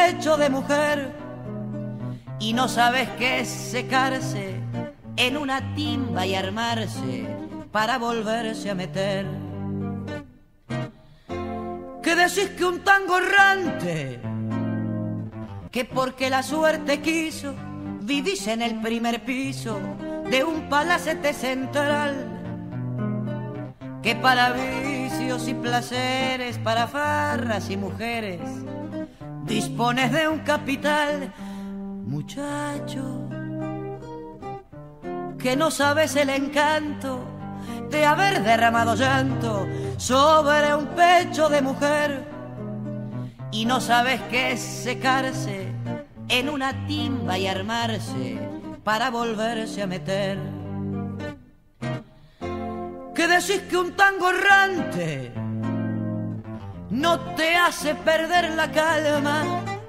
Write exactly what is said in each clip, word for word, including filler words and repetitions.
pecho de mujer y no sabes qué es secarse en una timba y armarse para volverse a meter. Que decís que un tango errante, que porque la suerte quiso vivís en el primer piso de un palacete central, que para vicios y placeres, para farras y mujeres, dispones de un capital. Muchacho, que no sabes el encanto de haber derramado llanto sobre un pecho de mujer y no sabes qué es secarse en una timba y armarse para volverse a meter. Que decís que un tango errante no te hace perder la calma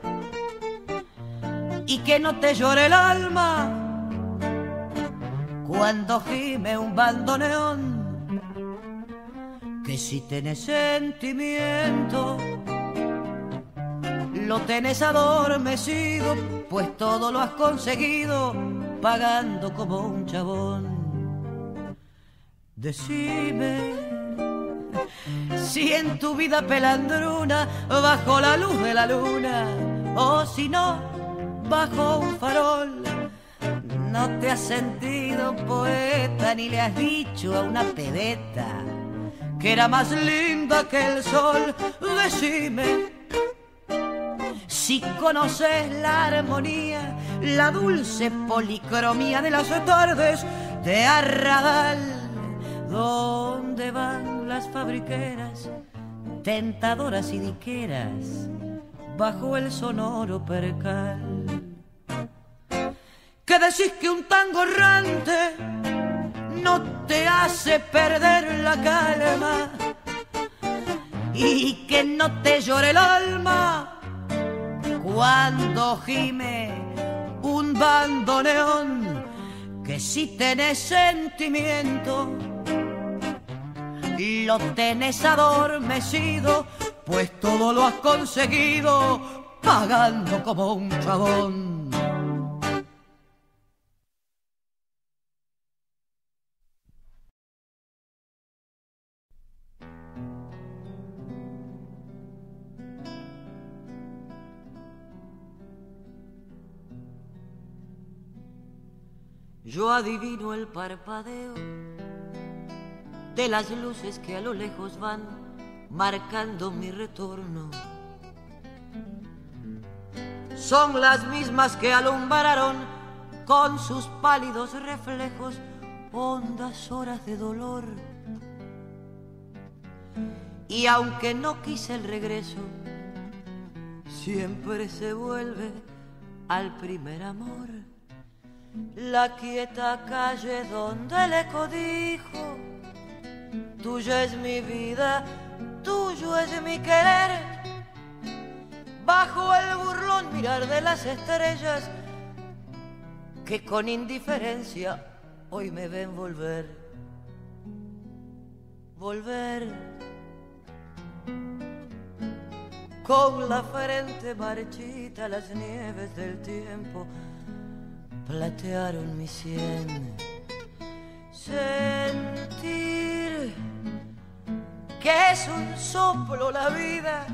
y que no te llore el alma cuando gime un bandoneón. Que si tenés sentimiento lo tenés adormecido, pues todo lo has conseguido pagando como un chabón. Decime si en tu vida pelandruna, bajo la luz de la luna, o si no, bajo un farol, no te has sentido poeta ni le has dicho a una pebeta que era más linda que el sol. Decime si conoces la armonía, la dulce policromía de las tardes de Arrabal, donde van las fabriqueras, tentadoras y diqueras, bajo el sonoro percal. Que decís que un tango errante no te hace perder la calma y que no te llore el alma cuando gime un bandoneón. Que si tenés sentimiento lo tenés adormecido, pues todo lo has conseguido pagando como un chabón. Yo adivino el parpadeo de las luces que a lo lejos van marcando mi retorno. Son las mismas que alumbraron con sus pálidos reflejos hondas horas de dolor. Y aunque no quise el regreso, siempre se vuelve al primer amor. La quieta calle donde el eco dijo: tuya es mi vida, tuyo es mi querer. Bajo el burlón mirar de las estrellas que con indiferencia hoy me ven volver. Volver con la frente marchita, las nieves del tiempo platearon mi sien. Sentir que es un soplo la vida,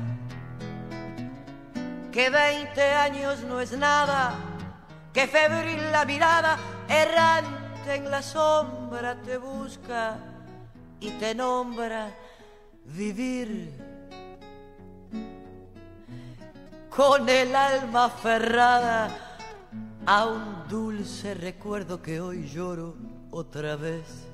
que veinte años no es nada, que febril la mirada errante en la sombra te busca y te nombra vivir. Con el alma aferrada a un dulce recuerdo que hoy lloro otra vez.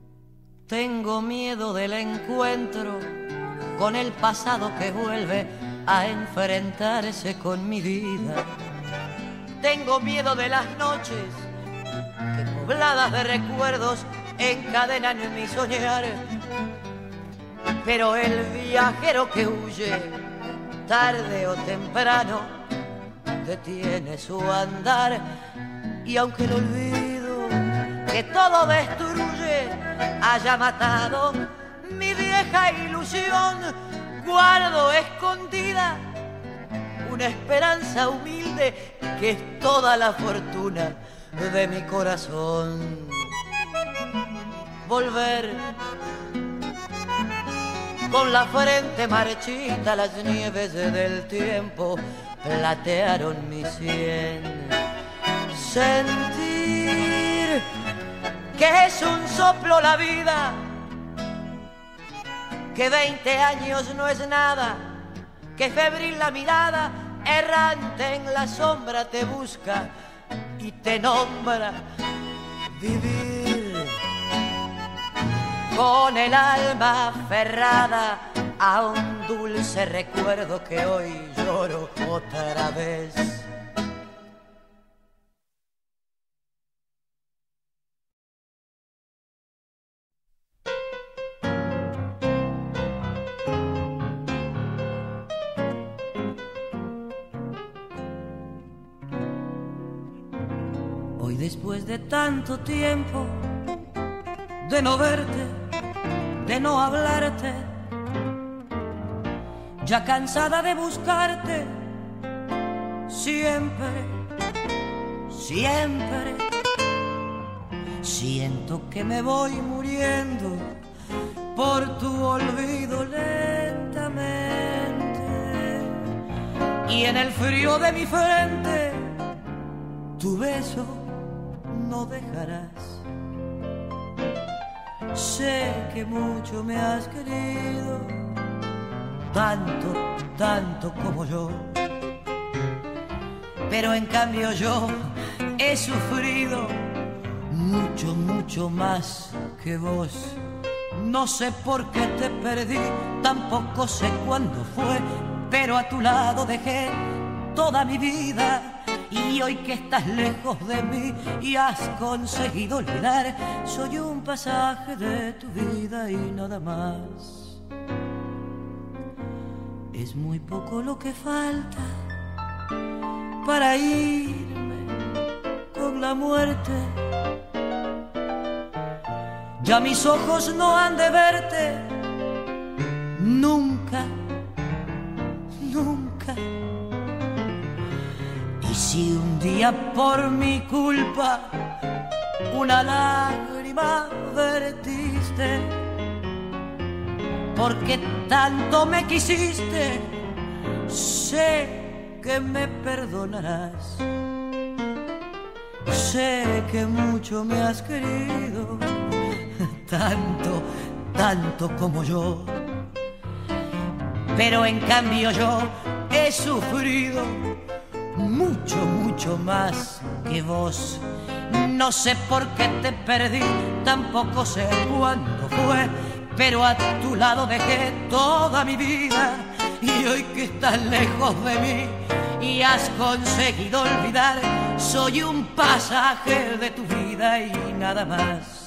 Tengo miedo del encuentro con el pasado que vuelve a enfrentarse con mi vida. Tengo miedo de las noches que pobladas de recuerdos encadenan mi soñar. Pero el viajero que huye, tarde o temprano, detiene su andar. Y aunque el olvido que todo destruye haya matado mi vieja ilusión, guardo escondida una esperanza humilde que es toda la fortuna de mi corazón. Volver con la frente marchita, las nieves del tiempo platearon mi sien. Sentir que es un soplo la vida, que veinte años no es nada, que febril la mirada, errante en la sombra te busca y te nombra. Vivir con el alma aferrada a un dulce recuerdo que hoy lloro otra vez. Hoy, después de tanto tiempo de no verte, de no hablarte, ya cansada de buscarte, siempre, siempre, siento que me voy muriendo por tu olvido lentamente. Y en el frío de mi frente, tu beso no dejarás. Sé que mucho me has querido, tanto, tanto como yo. Pero en cambio yo he sufrido mucho, mucho más que vos. No sé por qué te perdí, tampoco sé cuándo fue, pero a tu lado dejé toda mi vida. Y hoy que estás lejos de mí y has conseguido olvidar, soy un pasaje de tu vida y nada más. Es muy poco lo que falta para irme con la muerte. Ya mis ojos no han de verte nunca, nunca. Y si un día por mi culpa una lágrima vertiste, porque tanto me quisiste, sé que me perdonarás. Sé que mucho me has querido, tanto, tanto como yo. Pero en cambio yo he sufrido mucho, mucho más que vos. No sé por qué te perdí, tampoco sé cuándo fue, pero a tu lado dejé toda mi vida. Y hoy que estás lejos de mí y has conseguido olvidar, soy un pasaje de tu vida y nada más.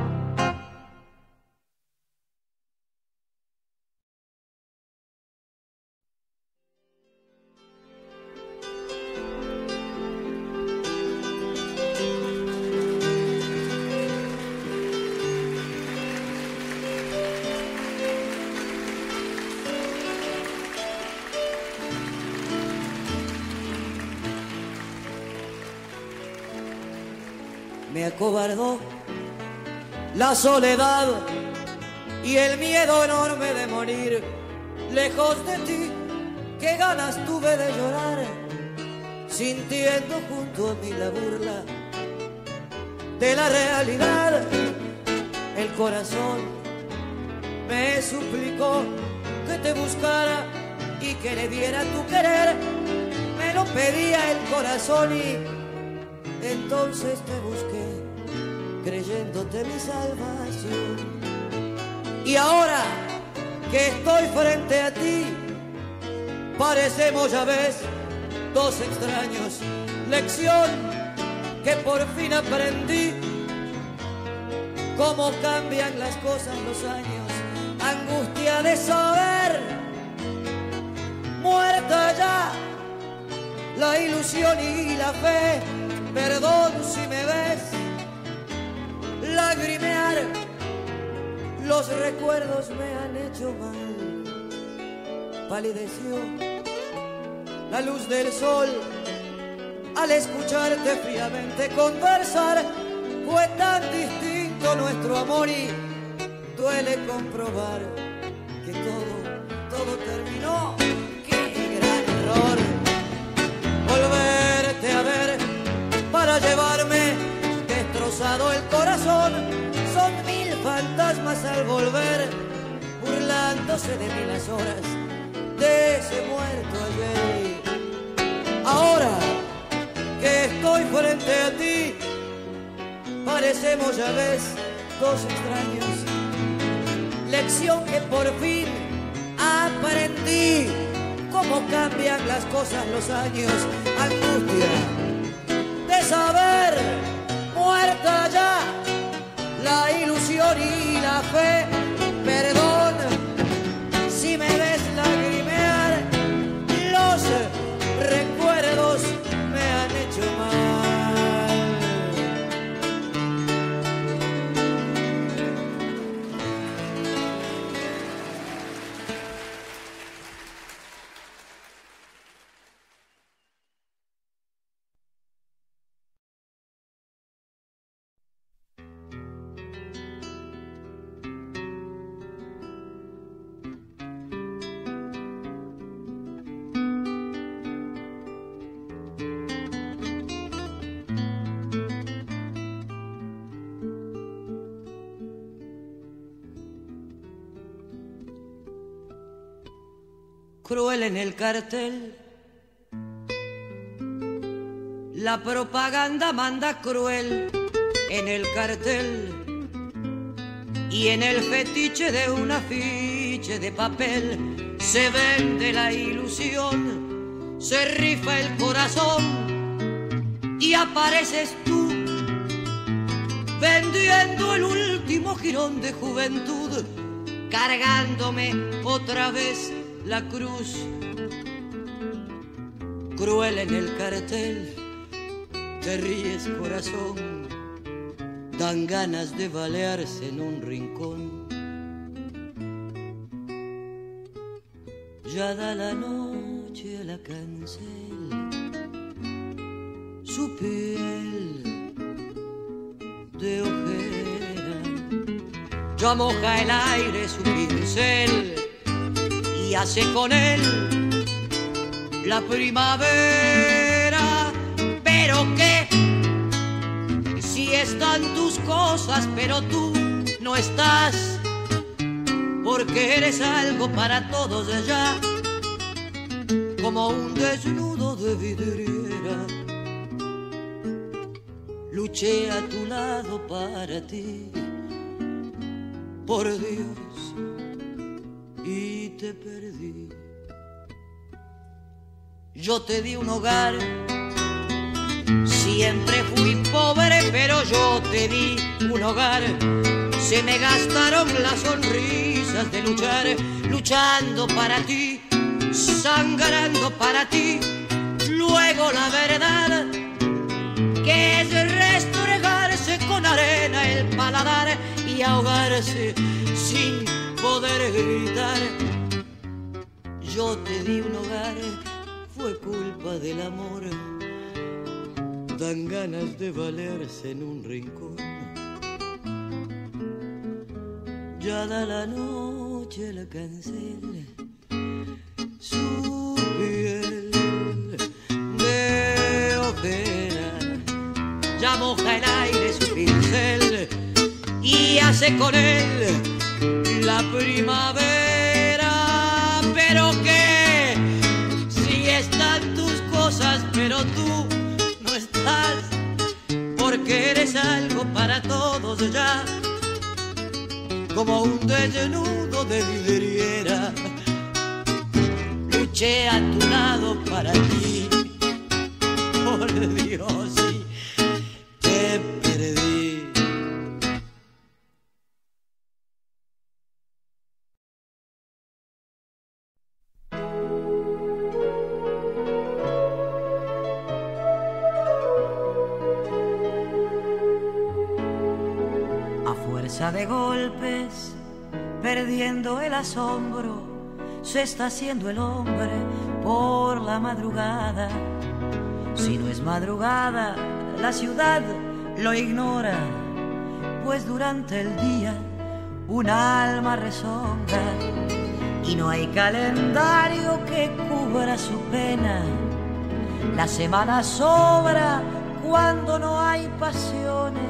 Me acobardó la soledad y el miedo enorme de morir lejos de ti. Qué ganas tuve de llorar, sintiendo junto a mí la burla de la realidad. El corazón me suplicó que te buscara y que le diera tu querer. Me lo pedía el corazón y entonces te busqué, creyéndote mi salvación. Y ahora que estoy frente a ti, parecemos, ya ves, dos extraños. Lección que por fin aprendí, cómo cambian las cosas los años. Angustia de saber, muerta ya la ilusión y la fe. Perdón si me ves lagrimear, los recuerdos me han hecho mal. Palideció la luz del sol al escucharte fríamente conversar. Fue tan distinto nuestro amor y duele comprobar que todo, todo terminó. ¡Qué gran error! Volverte a ver para llevarme destrozado el corazón. Son mil fantasmas al volver, burlándose de mí las horas de ese muerto ayer. Ahora que estoy frente a ti, parecemos, ya ves, dos extraños. Lección que por fin aprendí, cómo cambian las cosas los años. Angustia de saber, muerta ya la ilusión y la fe. Perdón si me ves lagrimear, los recuerdos me han hecho mal. Cruel en el cartel, la propaganda manda cruel en el cartel, y en el fetiche de un afiche de papel se vende la ilusión, se rifa el corazón y apareces tú vendiendo el último jirón de juventud, cargándome otra vez la cruz. Cruel en el cartel, te ríes corazón, dan ganas de balearse en un rincón. Ya da la noche a la cancel, su piel de ojera, ya moja el aire su pincel y hace con él la primavera. Pero qué, si están tus cosas, pero tú no estás, porque eres algo para todos allá, como un desnudo de vidriera. Luché a tu lado para ti, por Dios, y te perdí. Yo te di un hogar, siempre fui pobre, pero yo te di un hogar. Se me gastaron las sonrisas de luchar, luchando para ti, sangrando para ti. Luego la verdad, que es restregarse con arena el paladar y ahogarse sin poder gritar. Yo te di un hogar, fue culpa del amor, dan ganas de valerse en un rincón. Ya da la noche la cancel, su piel de ojera, ya moja el aire su pincel y hace con él la primavera. Pero que si están tus cosas, pero tú no estás, porque eres algo para todos ya, como un desnudo de vidriera. luché a tu lado para ti. Por Dios, sí, te perdí. A fuerza de golpes, perdiendo el asombro, se está haciendo el hombre por la madrugada. Si no es madrugada, la ciudad lo ignora, pues durante el día un alma rezonga y no hay calendario que cubra su pena. La semana sobra cuando no hay pasiones.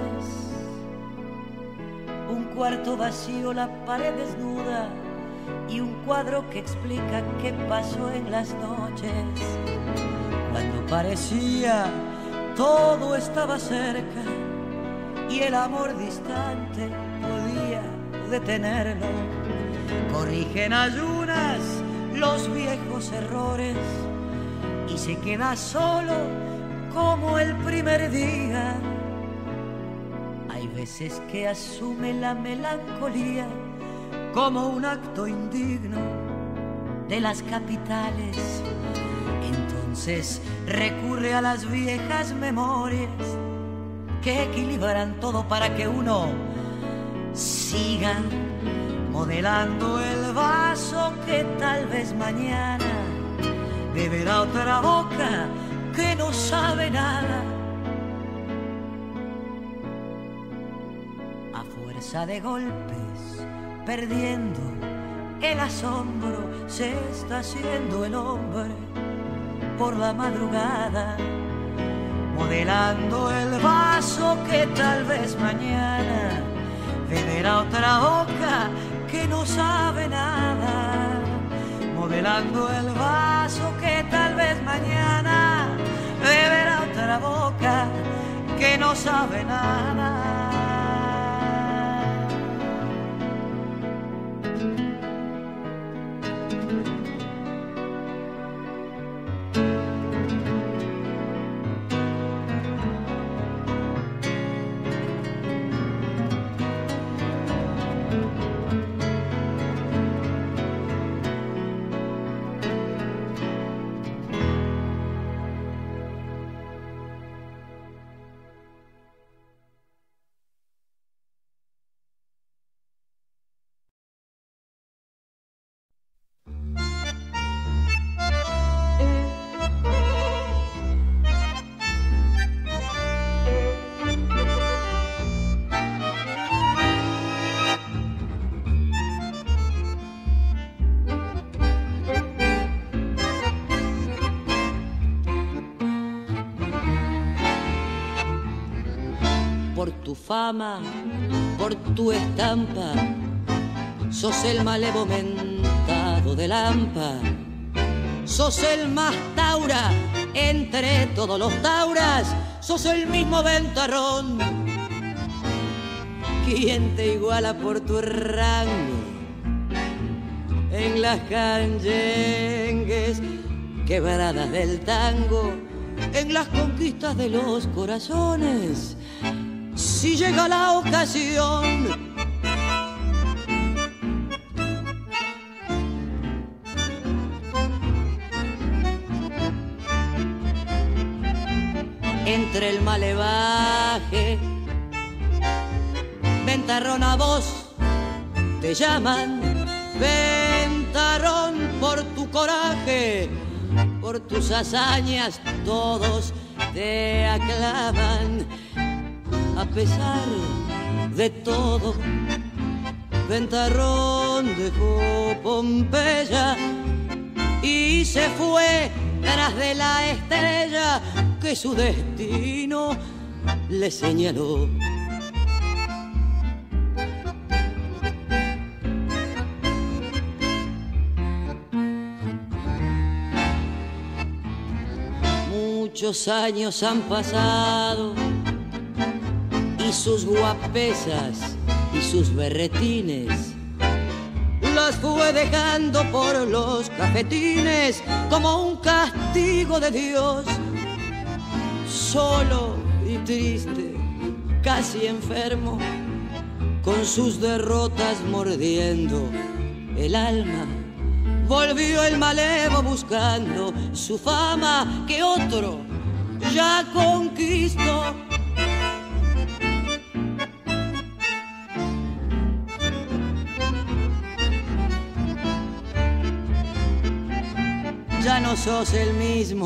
Un cuarto vacío, la pared desnuda y un cuadro que explica qué pasó en las noches. Cuando parecía todo estaba cerca y el amor distante podía detenerlo. Corrigen ayunas los viejos errores y se queda solo como el primer día. Hay veces que asume la melancolía como un acto indigno de las capitales. Entonces recurre a las viejas memorias que equilibran todo para que uno siga modelando el vaso que tal vez mañana beberá otra boca que no sabe nada. A fuerza de golpes, perdiendo el asombro, se está haciendo el hombre por la madrugada, modelando el vaso que tal vez mañana beberá otra boca que no sabe nada. Modelando el vaso que tal vez mañana beberá otra boca que no sabe nada. Por tu fama, por tu estampa, sos el malevo mentado de Lampa. Sos el más taura entre todos los tauras, sos el mismo ventarrón. ¿Quién te iguala por tu rango en las canyengues quebradas del tango, en las conquistas de los corazones? Si llega la ocasión, entre el malevaje, ventarrón a vos te llaman, ventarrón por tu coraje, por tus hazañas todos te aclaman. A pesar de todo, ventarrón dejó Pompeya y se fue tras de la estrella que su destino le señaló. Muchos años han pasado y sus guapesas y sus berretines, la las fue dejando por los cafetines como un castigo de Dios. Solo y triste, casi enfermo, con sus derrotas mordiendo el alma, volvió el malevo buscando su fama que otro ya conquistó. Ya no sos el mismo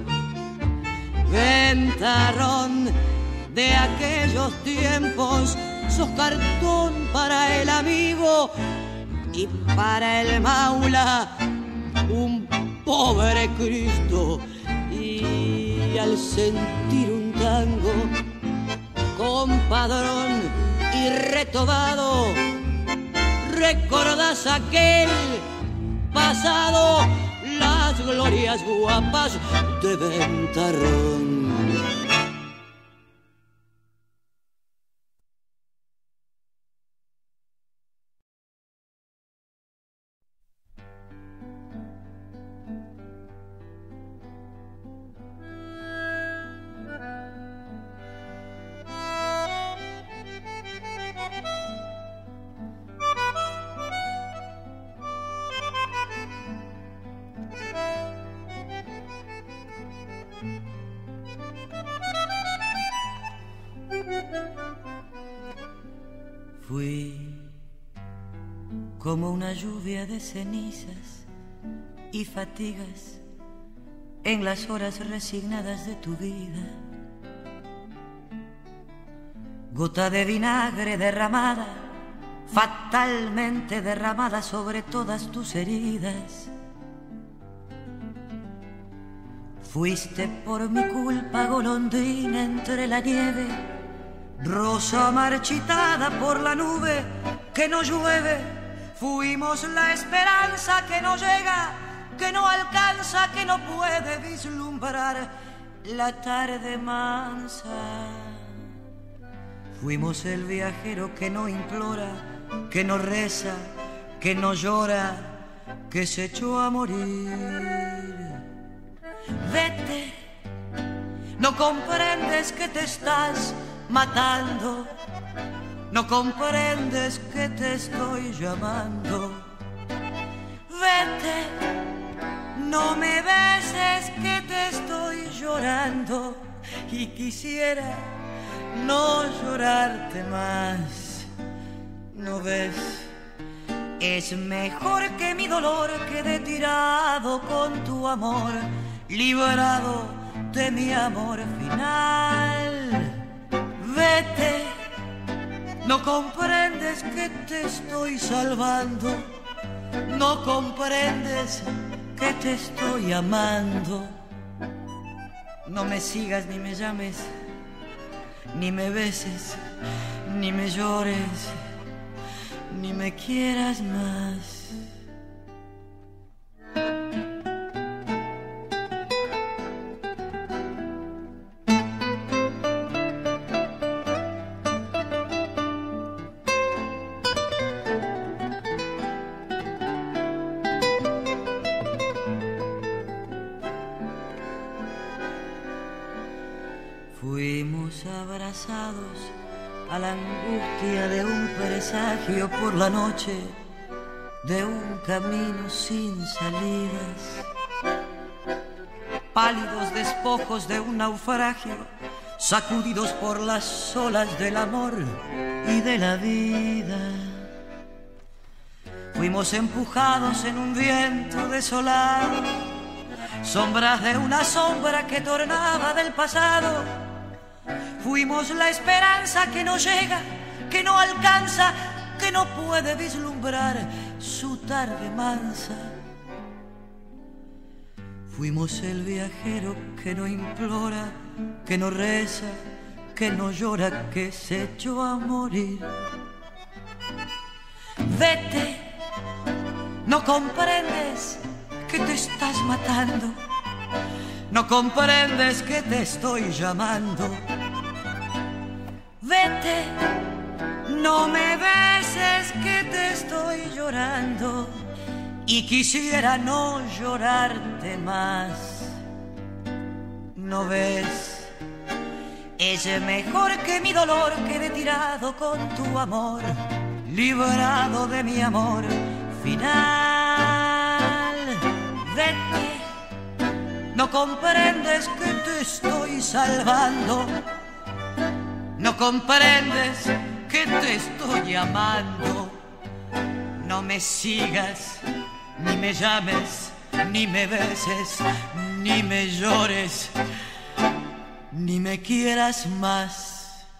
ventarrón de aquellos tiempos, sos cartón para el amigo y para el maula un pobre Cristo. Y al sentir un tango compadrón y retobado, recordás aquel pasado, las glorias guapas de Ventarrón. Fui como una lluvia de cenizas y fatigas en las horas resignadas de tu vida. Gota de vinagre derramada, fatalmente derramada sobre todas tus heridas. Fuiste por mi culpa golondrina entre la nieve, rosa marchitada por la nube que no llueve. Fuimos la esperanza que no llega, que no alcanza, que no puede vislumbrar la tarde mansa. Fuimos el viajero que no implora, que no reza, que no llora, que se echó a morir. Vete, no comprendes que te estás matando, no comprendes que te estoy llamando. Vete, no me beses que te estoy llorando y quisiera no llorarte más. ¿No ves? Es mejor que mi dolor quede tirado con tu amor, librado de mi amor final. Vete, no comprendes que te estoy salvando, no comprendes que te estoy amando. No me sigas ni me llames, ni me beses, ni me llores, ni me quieras más. Fuimos abrazados a la angustia de un presagio por la noche, de un camino sin salidas, pálidos despojos de un naufragio, sacudidos por las olas del amor y de la vida. Fuimos empujados en un viento desolado, sombras de una sombra que tornaba del pasado. Fuimos la esperanza que no llega, que no alcanza, que no puede vislumbrar su tarde mansa. Fuimos el viajero que no implora, que no reza, que no llora, que se echó a morir. Vete, no comprendes que te estás matando, no comprendes que te estoy llamando. Vete, No me beses que te estoy llorando y quisiera no llorarte más. ¿No ves? Es mejor que mi dolor quede tirado con tu amor, librado de mi amor final. Vete, no comprendes que te estoy salvando, no comprendes que te estoy amando. No me sigas, ni me llames, ni me beses, ni me llores, ni me quieras más.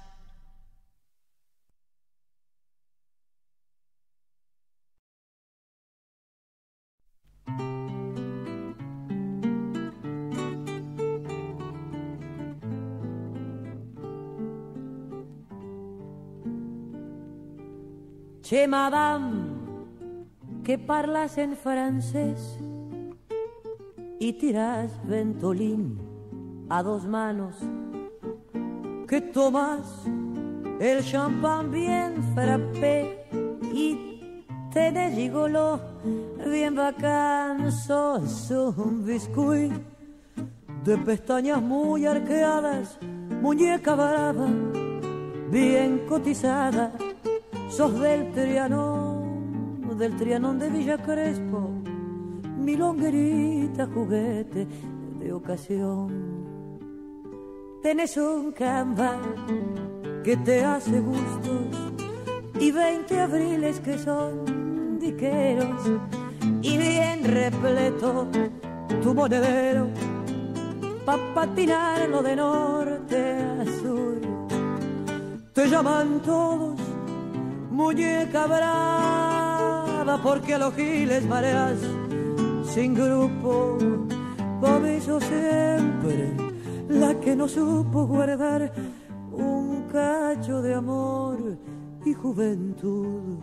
Che, madame, que parlas en francés y tiras Ventolin a dos manos, que tomas el champán bien frappé y tenés gigolo bien bacán. Sos un biscuit de pestañas muy arqueadas, muñeca brava, bien cotizada. Sos del Trianón, del Trianón de Villa Crespo, milonguerita juguete de ocasión. Tenés un Canva que te hace gustos y veinte abriles que son diqueros y bien repleto tu monedero pa' patinarlo de norte a sur. Te llaman todos muñeca brava porque a los giles mareas sin grupo. Por eso siempre la que no supo guardar un cacho de amor y juventud.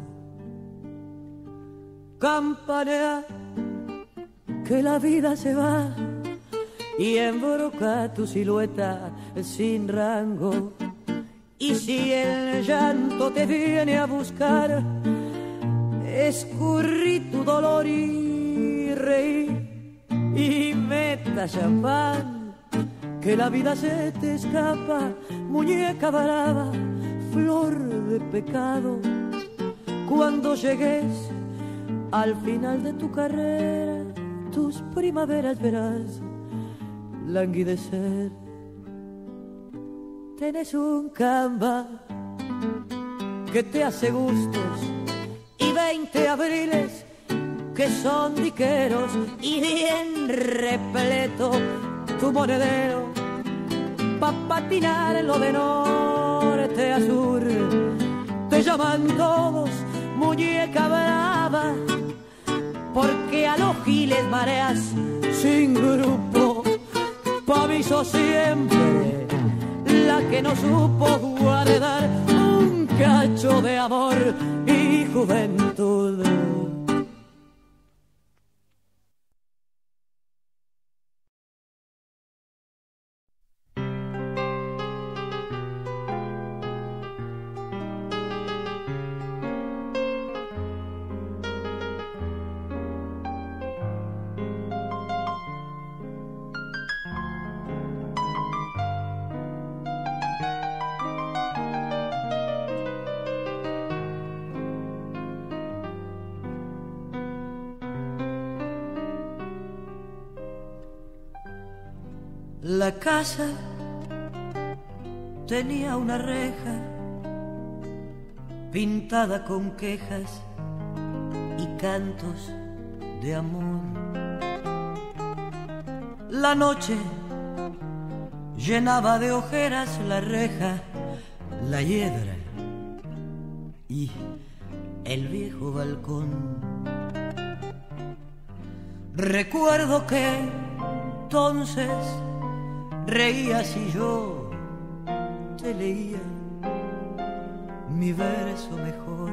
Campanea que la vida se va y embroca tu silueta sin rango. Y si el llanto te viene a buscar, escurrí tu dolor y reí y meta champán, que la vida se te escapa, muñeca brava, flor de pecado. Cuando llegues al final de tu carrera, tus primaveras verás languidecer. Tenés un Canva que te hace gustos y veinte abriles que son diqueros y bien repleto tu monedero pa' patinarlo de norte a sur. Te llaman todos muñeca brava porque a los giles mareas sin grupo. Pa' mí sos siempre la que no supo guardar un cacho de amor y juventud. La casa tenía una reja pintada con quejas y cantos de amor. La noche llenaba de ojeras la reja, la hiedra y el viejo balcón. Recuerdo que entonces reías y yo te leía mi verso mejor.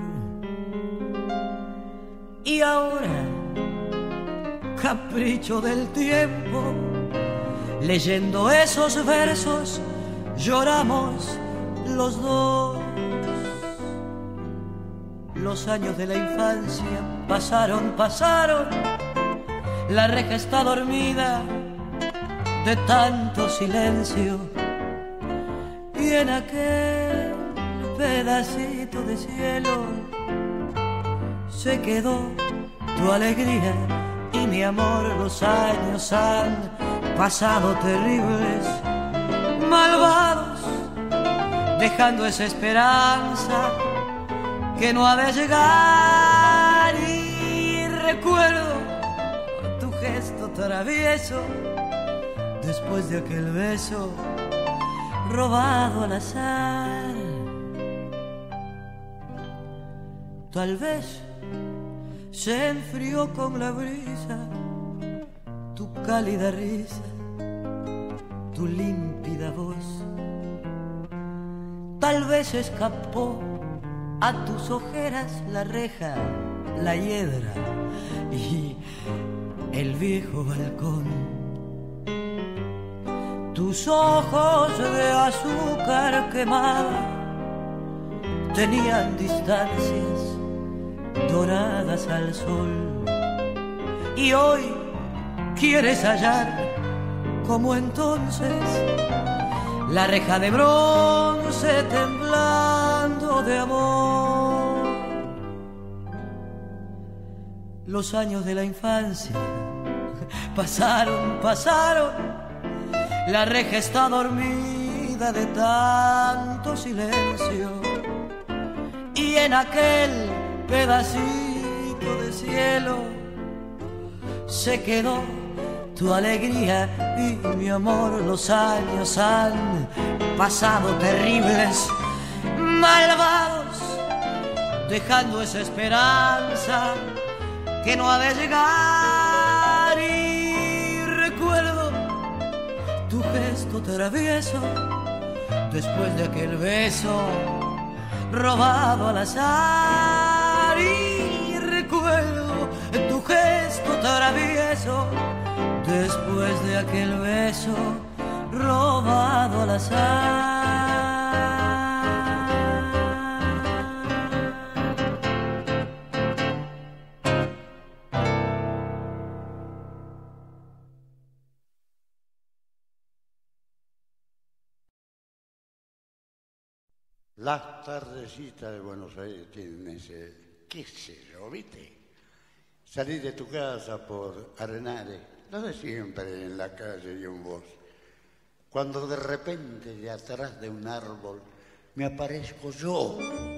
Y ahora, capricho del tiempo, leyendo esos versos, lloramos los dos. Los años de la infancia pasaron, pasaron. La reja está dormida de tanto silencio. Y en aquel pedacito de cielo se quedó tu alegría y mi amor. Los años han pasado terribles, malvados, dejando esa esperanza que no ha de llegar. Y recuerdo tu gesto travieso después de aquel beso robado al azar. Tal vez se enfrió con la brisa tu cálida risa, tu límpida voz. Tal vez escapó a tus ojeras la reja, la hiedra y el viejo balcón. Tus ojos de azúcar quemada tenían distancias doradas al sol. Y hoy quieres hallar, como entonces, la reja de bronce temblando de amor. Los años de la infancia pasaron, pasaron. La reja está dormida de tanto silencio. Y en aquel pedacito de cielo se quedó tu alegría y mi amor. Los años han pasado terribles, malvados, dejando esa esperanza que no ha de llegar. Y recuerdo tu gesto travieso después de aquel beso robado al azar. Y recuerdo tu gesto travieso después de aquel beso robado al azar. Las tardecitas de Buenos Aires tienen ese, qué sé yo, ¿viste? Salir de tu casa por Arenales, lo de siempre en la calle y un vos. Cuando de repente de atrás de un árbol me aparezco yo.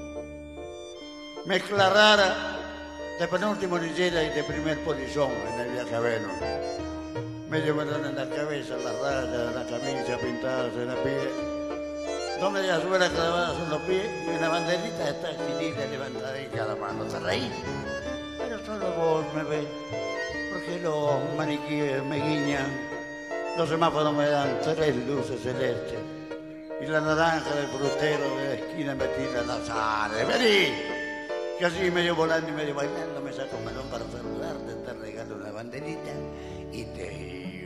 Mezcla rara de penúltimo lillera y de primer polizón en el viaje a Venus. Medio melón en la cabeza, las rayas, la camisa pintadas en la piel. Dos medias suelas clavadas en los pies y una banderita está extinida levantada en cada mano. ¿Te reís? Pero solo vos me ves, porque los maniquíes me guiñan, los semáforos me dan tres luces celestes y la naranja del frutero de la esquina me tira la sal. ¡Vení! Que así medio volando y medio bailando me saco un melón para saludarte, te regalo una banderita y te digo.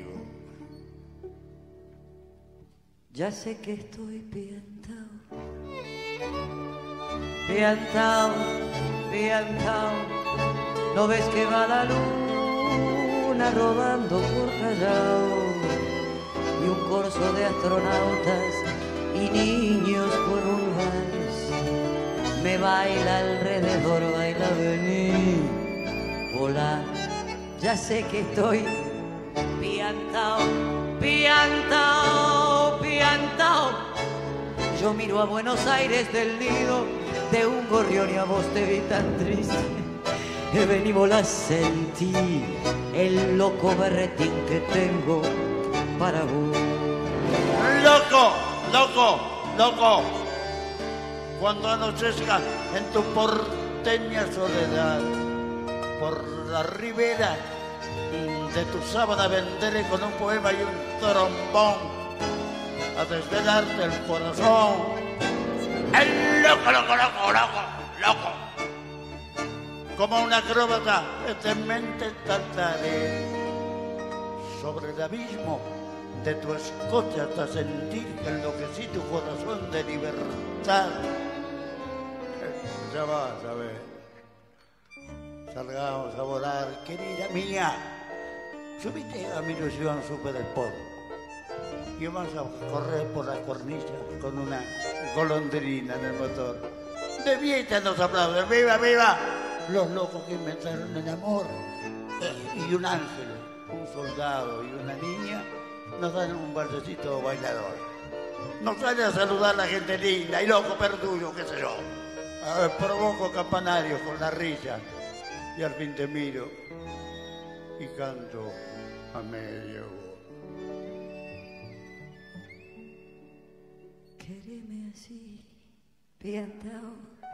Ya sé que estoy piantao, piantao, piantao. ¿No ves que va la luna rodando por Callao? Y un corso de astronautas y niños con un vals me baila alrededor, baila, vení, volá. Ya sé que estoy piantao, piantao, piantao. Yo miro a Buenos Aires del nido de un gorrión y a vos te vi tan triste. Que vení, volá, sentí el loco berretín que tengo para vos. ¡Loco, loco, loco! Cuando anochezca en tu porteña soledad, por la ribera de tu sábana vendré con un poema y un trombón a desvelarte el corazón. ¡El loco, loco, loco, loco, loco! Como un acróbata de mente tartaré sobre el abismo de tu escote hasta sentir que enloquecí tu corazón de libertad. Ya vas a ver. salgamos a volar, querida mía. Subite a mi ilusión Super Sport y vamos a correr por la cornilla con una golondrina en el motor. De Vieta nos aplauden, ¡viva, viva! Los locos que inventaron el amor. Y un ángel, un soldado y una niña nos dan un balsecito bailador. Nos sale a saludar la gente linda y loco perduyo, qué sé yo. A ver, provoco campanarios con la risa y al fin te miro y canto a medio. Quéreme así, piantao,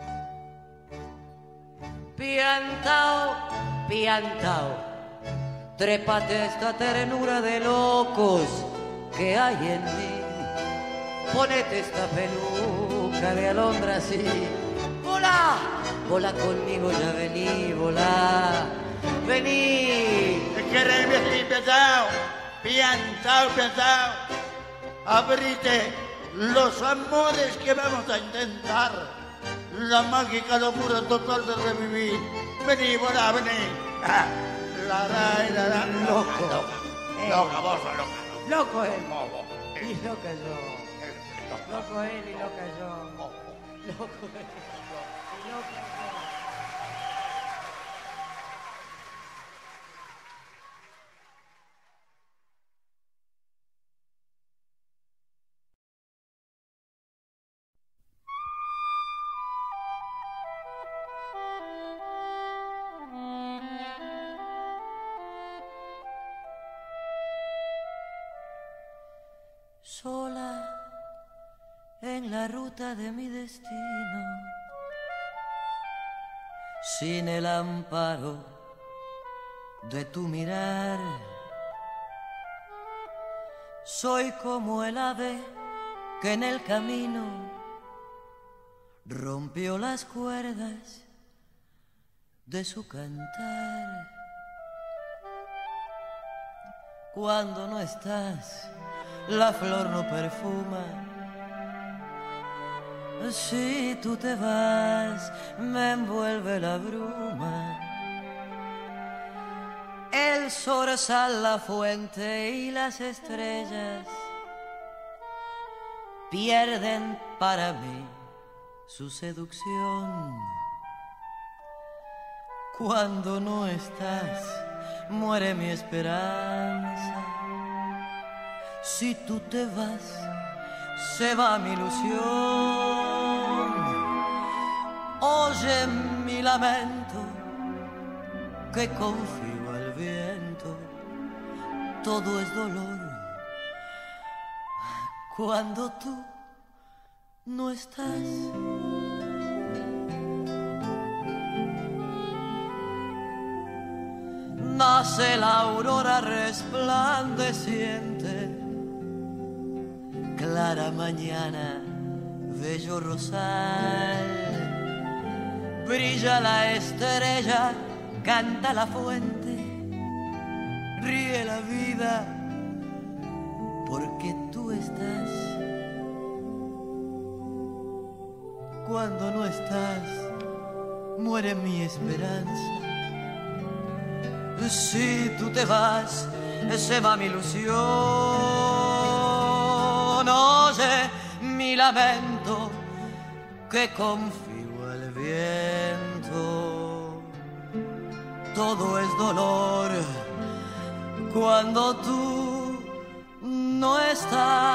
Piantao, piantao, trépate esta ternura de locos que hay en mí. Ponete esta peluca de alondra así. Volá, volá conmigo, ya vení, volá, vení. Quereme así, piantao, piantao, piantao. Abrite los amores que vamos a intentar. La mágica locura total de revivir. Vení, volá, vení. Ah, la, la, la, la. Loco. Loca, loca, vos sos loca. Loco él. No, vos. Y loca yo. Loco él y loca yo. Loco él y loca yo. sola en la ruta de mi destino, sin el amparo de tu mirar. Soy como el ave que en el camino rompió las cuerdas de su cantar. Cuando no estás, la flor no perfuma. Si tú te vas, me envuelve la bruma. El zorzal, la fuente y las estrellas pierden para mí su seducción. Cuando no estás, muere mi esperanza. Si tú te vas, se va mi ilusión. Oye mi lamento, que confío al viento. Todo es dolor cuando tú no estás. Nace la aurora resplandeciente, clara mañana, bello rosal. Brilla la estrella, canta la fuente, ríe la vida, porque tú estás. Cuando no estás, muere mi esperanza. Si tú te vas, se va mi ilusión. Oye mi lamento, que confío al viento. Todo es dolor cuando tú no estás.